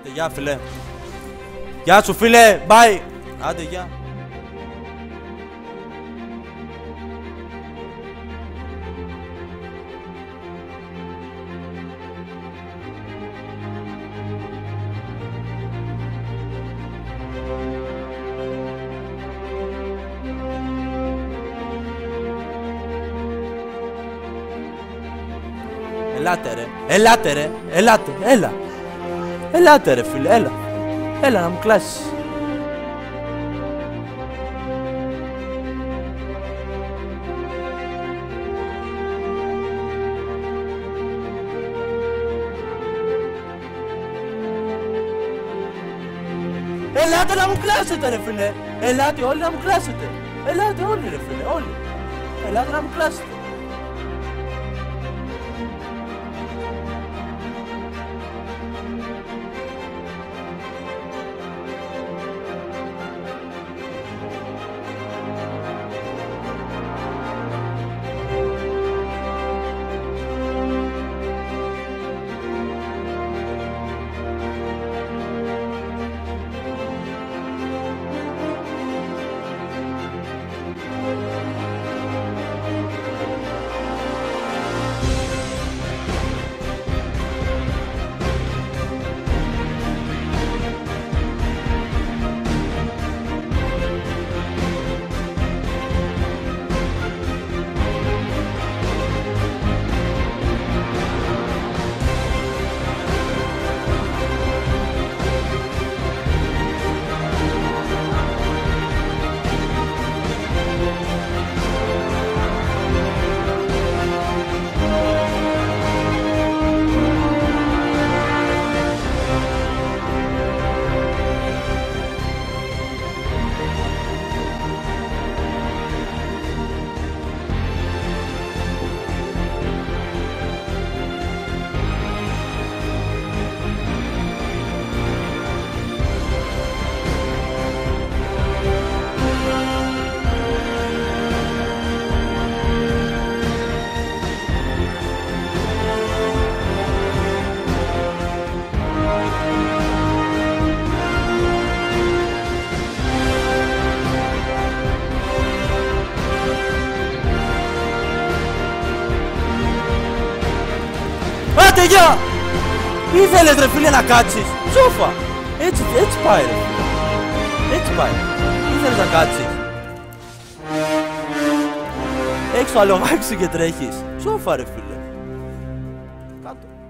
Άντε, γεια φίλε. Γεια σου φίλε, bye. Άντε, γεια. Ελάτε ρε, ελάτε ρε, ελάτε, έλα. Ελάτε ρε φίλε, έλα. Έλα να μου κλάσεις. Ελάτε να μου κλάσετε ρε φίλε. Ελάτε όλοι να μου κλάσετε. Ελάτε όλοι ρε φίλε, όλοι. Ελάτε να μου κλάσετε. Άντε, γεια! Ήθελες ρε φίλε να κάτσεις. Σόφα. Έτσι πάει ρε φίλε. Έτσι πάει. Ήθελες να κάτσεις. Έχεις το αλογάξι και τρέχεις. Σόφα ρε φίλε. Κάτω.